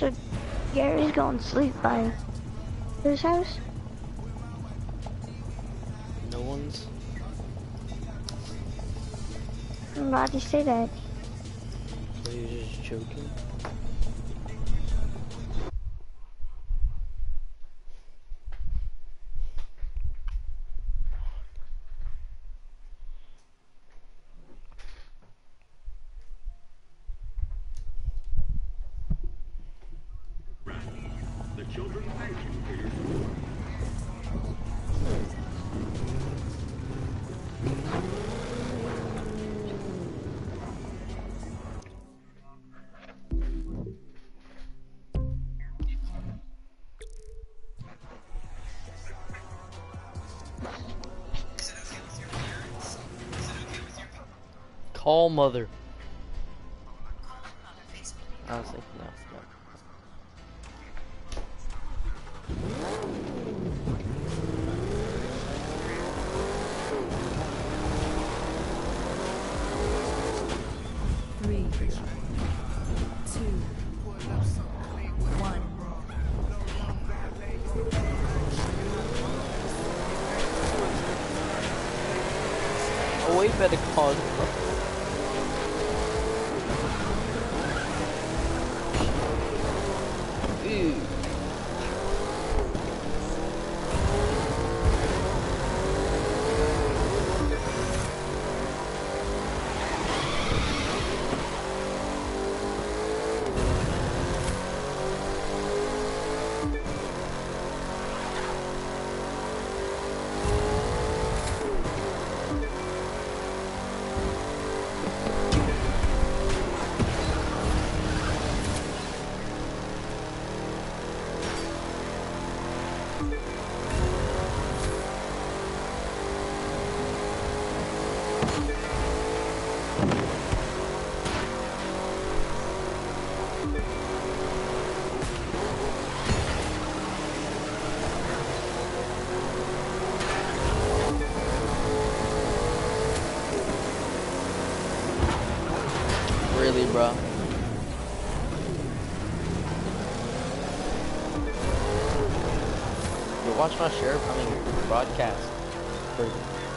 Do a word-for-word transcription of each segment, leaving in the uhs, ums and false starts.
So Gary's going to sleep by his house? No one's. Why'd you say that? So you're just joking? The children thank you for your support. Call mother. I was thinking no, no. Three, two, one. Oh, wait, better call. Ooh. Really, bro? You watch my share coming broadcast. Pretty.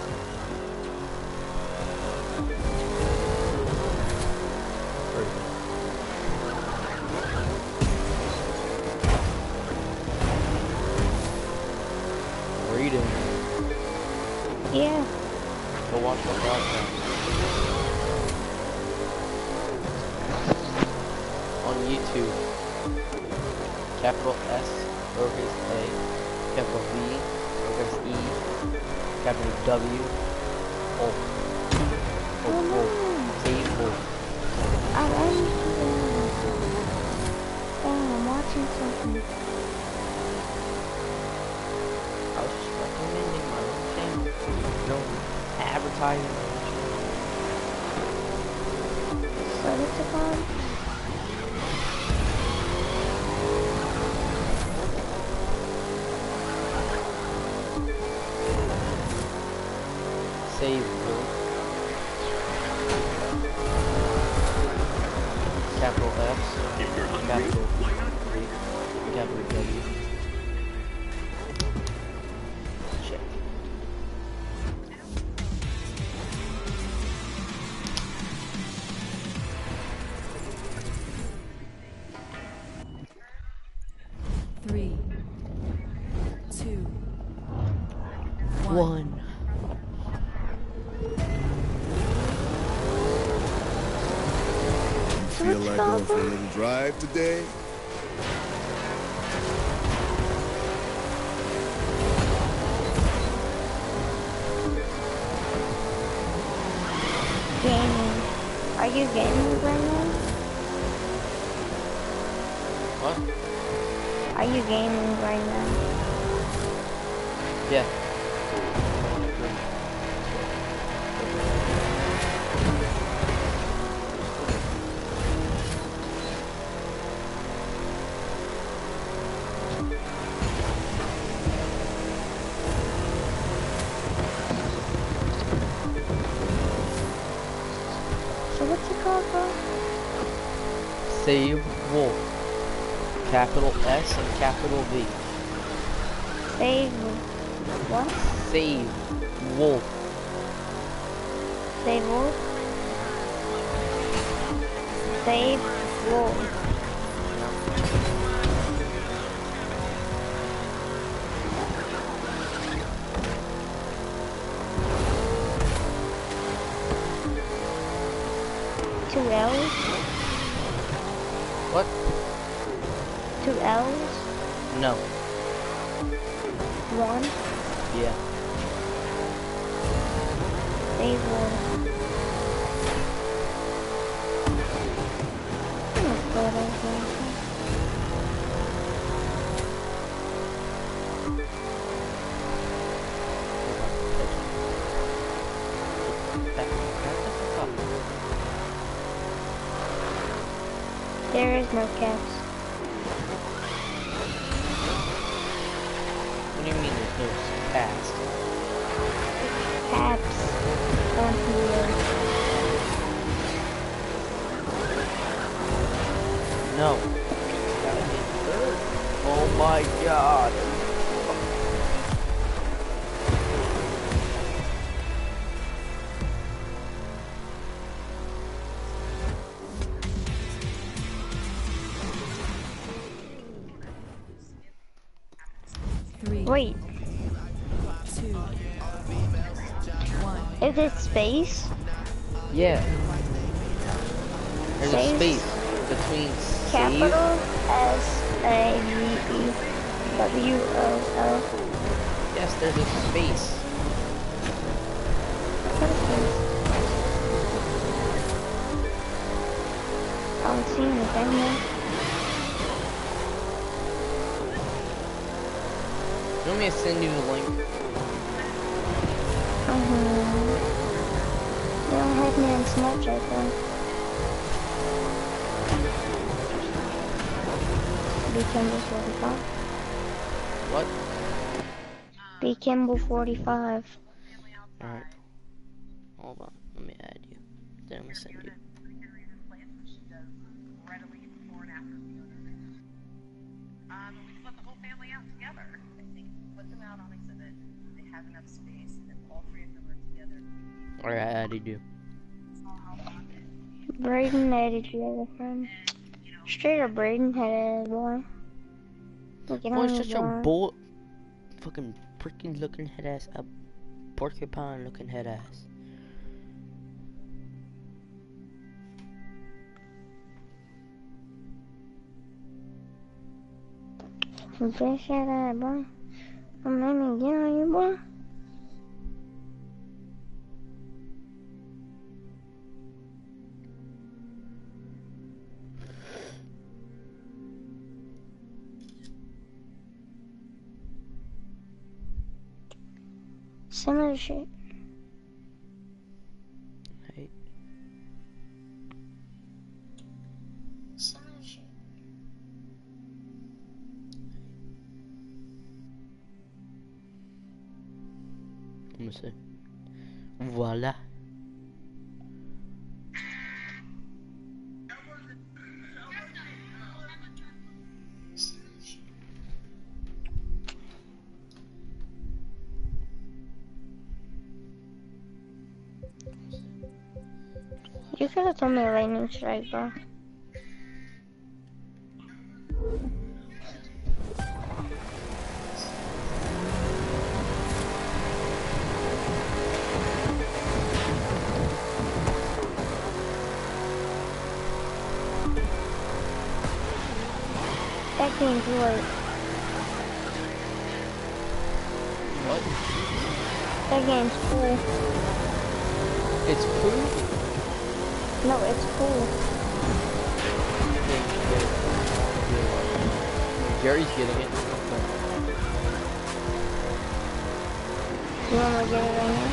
Pretty. Reading. Yeah. Go watch my broadcast. On YouTube. Capital S, lowercase a, capital V, lowercase e, capital W, oh, oh, oh, table. I like you. Dang, I'm watching something. I was just recommending my own channel. No advertising. What is it called? Save. Capital S, If you're hungry, capital why not? V, capital W. Check. Three, two, one. One. Feel like going for a little drive today? Gaming. Are you gaming right now? What? Are you gaming right now? Yeah. So what's it called, bro? Save wolf. Capital S and capital V. Save. What? Save. Wolf. Save wolf? Save wolf. Two L's? What? Two L's? No. One? Yeah. Save wolf. Oh, God, I There is no caps. What do you mean there's no past? Caps on here. No. Oh my god. Three, Wait, two, one. is it space? Yeah. There's a Space? space between save. Capital S A V E W O L. Yes, there's a space. What is this? I don't see anything there. You want me to send you the link? Uh-huh. They don't have me on Snapchat though. B Kimball forty-five. What? B Kimball forty-five. Alright. Hold on. Let me add you. Then I'm gonna send you. Alright, I added you. Braden added you as a friend. Straight up Braden had a boy. Look at Boy, him, such a boy. bull. Fucking freaking looking head ass. A porcupine looking head ass. You just shut up, boy. Don't make me get on you, boy. Some of the shit. Hey. Some of the shit. Let me see. Voila. You could have told me a lightning strike, bro. That game's late. What? That game's cool. It's cool? No, it's cool. Gary's getting it. You want me to get it right now?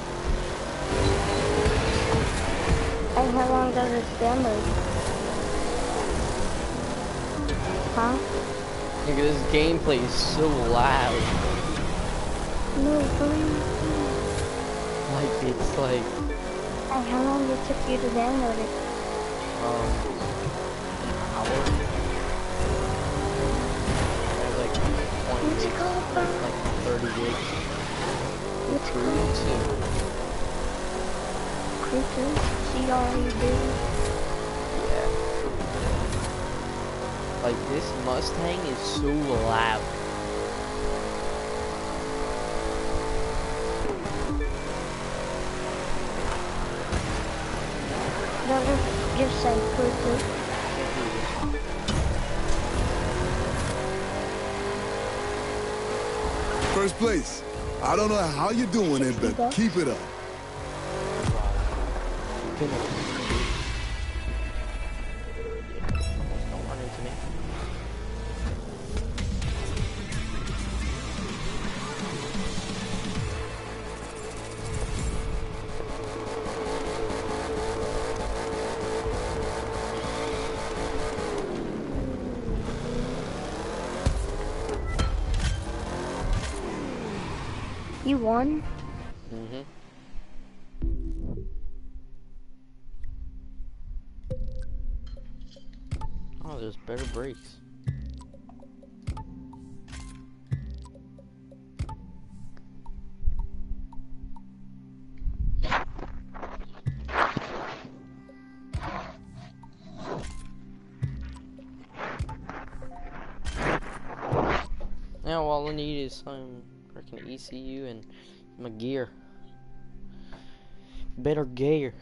And how long does it download? Huh? Nigga, this gameplay is so loud. No, please. Like, it's like, And how long it took you to download it? um, an hour. like thirty gigs. What's Crew cool? two. Crew two? C R E D? Yeah. Like this Mustang is so loud. Don't just, just say crew two. First place. I don't know how you're doing it, but bucks. keep it up. Don't run into me. You won? Mm-hmm. Oh, there's better brakes. Now all I need is some freaking E C U and my gear. Better gear.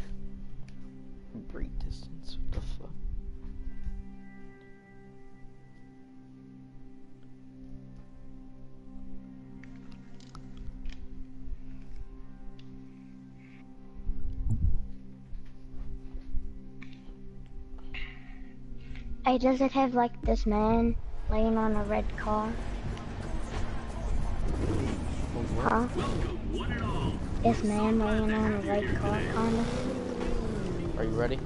Brake distance. What the fuck? Hey, does it have like this man laying on a red car? Huh? This man laying on a red car, kinda? Are you ready?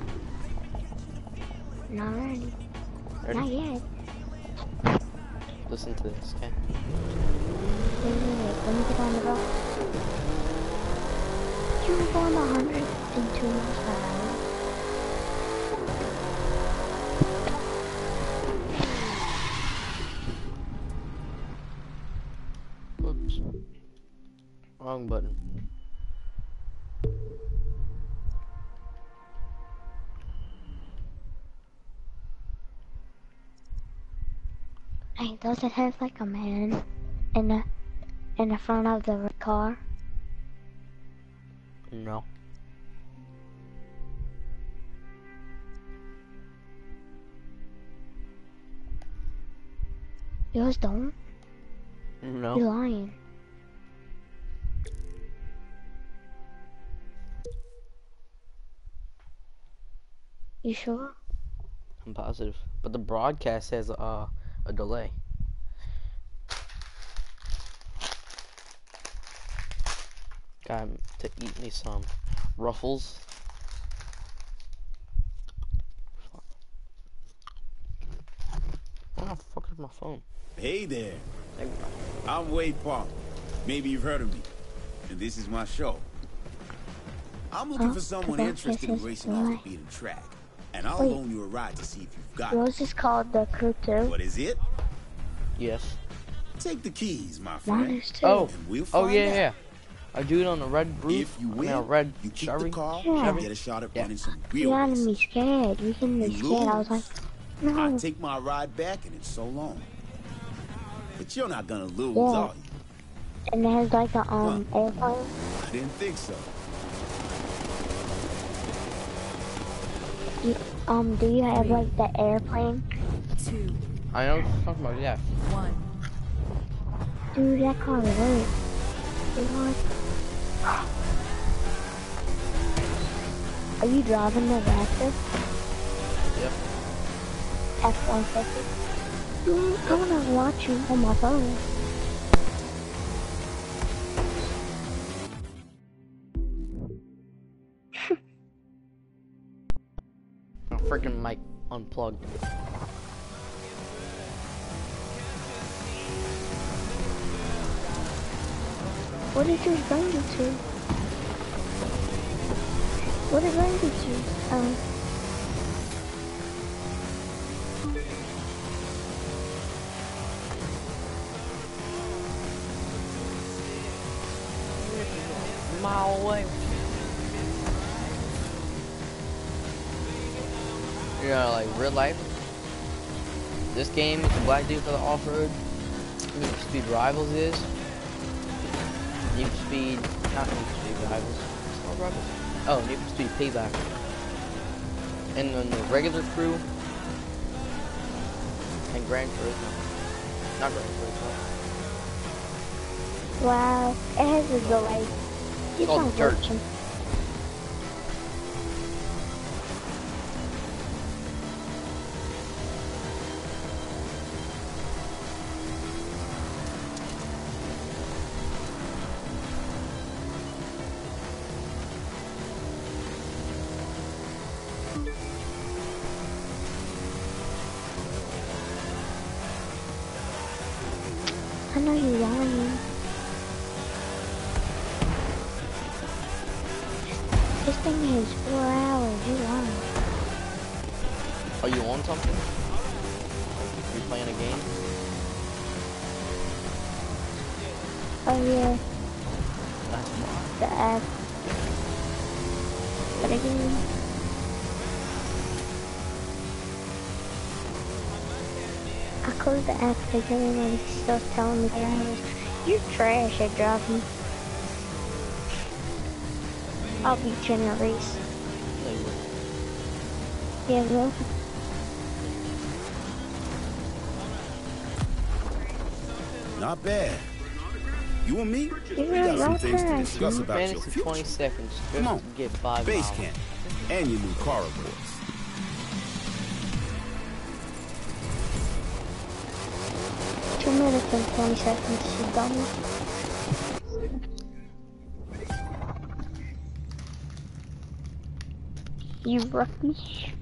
Not ready. Ready? Not yet. Listen to this, okay? Wait, wait, wait. Let me get on the road. You were going one hundred two miles per hour. Whoops. Wrong button. Hey, does it have like a man in the in the front of the red car? No. Yours don't? No. You're lying. You sure? I'm positive. But the broadcast has uh, a delay. Got to eat me some Ruffles. Where the fuck is my phone? Hey there, There we go. I'm Wade Park. Maybe you've heard of me. And this is my show. I'm looking Oh, for someone okay, interested in this is racing off why. the beaten track. And I'll Wait. loan you a ride to see if you've got it. Yours is called the Crew two. What is it? Yes. Take the keys, my Mine friend. is too. Oh. And we'll Oh find yeah, out. yeah. I do it on a red roof. If you I win, mean, a red you keep Chevy. the car Yeah. and get a shot at Yeah. running some You real gotta races. be scared. You can be You scared. I was like, lose. I no. take my ride back and it's so long. But you're not gonna lose, Yeah. are you? And it has like a um airplane. I didn't think so. You, um, do you have like the airplane? Two. I know what you're talking about, yeah. One. Dude, that car works. You know what? Are you driving the Raptor? Yep. F one fifty? Dude, I wanna watch you on my phone. My freaking mic unplugged. What did yours bring you to? What did it bring you to? Um, mile away. You know, like real life. This game is the black dude for the off-road. Need for Speed Rivals is. Need for Speed, not Need for Speed Rivals. It's not Rivals. Oh, Need for Speed Payback. And then the regular crew. And Gran Turismo. Not Gran Turismo. Wow, it has a delay. It's called not Dirt. working. I know you're lying. This thing is four hours. You're lying. Are you on something? Are you playing a game? Oh yeah, That's why. the app. But again, I closed the app again and it's still telling me that I was, you're trash at driving. I'll beat you in a race. No, you won't. Yeah, well, Not bad. You and me, we you're got some right, things to trash. discuss Two about your minutes and twenty future. seconds just Come on. to get five Base miles. camp and your new car reports. Two minutes and twenty seconds, you dummy. You rookie.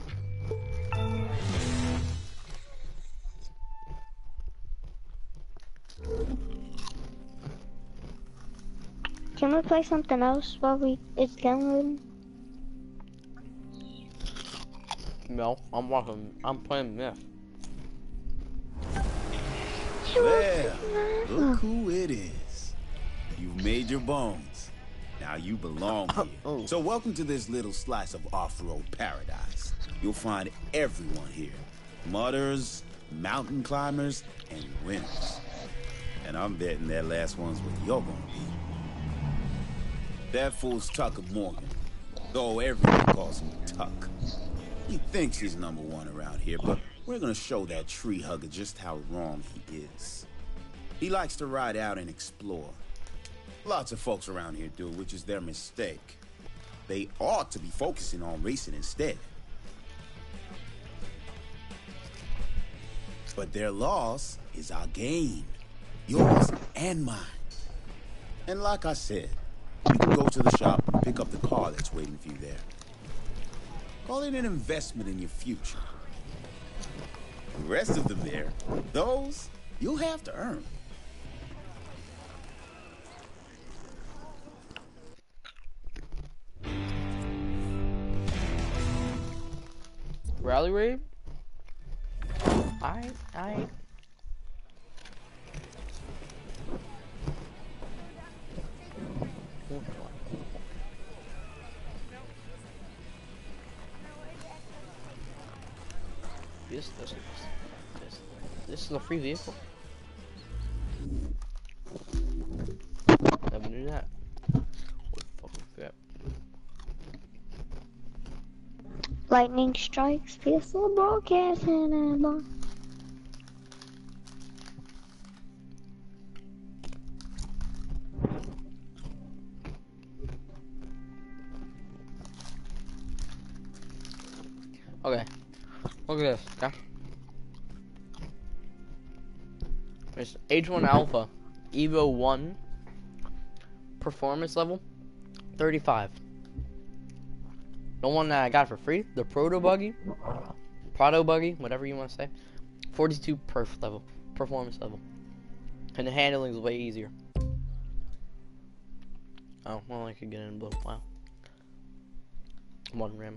Can we play something else while we it's downloading? No, I'm watching. I'm playing Myth. There, look who it is. You've made your bones. Now you belong here. Oh. So welcome to this little slice of off-road paradise. You'll find everyone here. Mudders, mountain climbers, and winners. And I'm betting that last one's what you're gonna be. That fool's Tucker Morgan. Though everyone calls him Tuck. He thinks he's number one around here, but we're gonna show that tree hugger just how wrong he is. He likes to ride out and explore. Lots of folks around here do, which is their mistake. They ought to be focusing on racing instead. But their loss is our gain. Yours and mine. And like I said, you can go to the shop and pick up the car that's waiting for you there. Call it an investment in your future. The rest of them there, those you'll have to earn. Rally raid? I, I. This, this, this, this, this is a free vehicle. Never knew that. Holy fucking crap. Lightning strikes, peaceful broadcasting and uh, Okay. Look at this, okay? There's H one Alpha, Evo one, performance level, thirty-five. The one that I got for free, the Proto Buggy, Prado Buggy, whatever you want to say, forty-two perf level, performance level. And the handling is way easier. Oh, well, I could get in blue. Wow. One rim.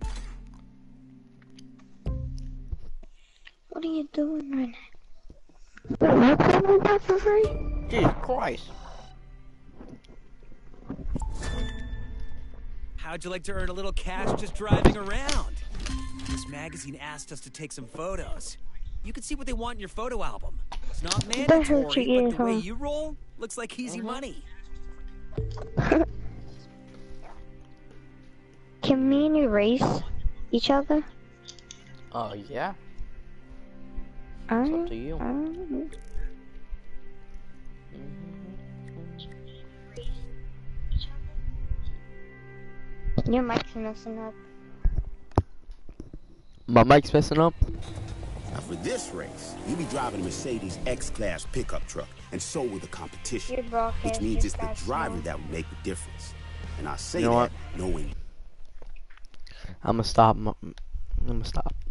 what are you doing right now? Wait, what can we buy for free? Jesus Christ. how'd you like to earn a little cash just driving around? This magazine asked us to take some photos. You can see what they want in your photo album. It's not hurt your mandatory, but ears, the way huh? you roll looks like easy money. Can me and you race each other? Oh, yeah. It's Um, up to you. um, Your mic's messing up. My mic's messing up. Now for this race, you'll be driving a Mercedes X-Class pickup truck, and so will the competition. Your broadcast Which means is it's the that driver small. that will make the difference. And I say You know that what? knowing I'm gonna stop. I'm gonna stop.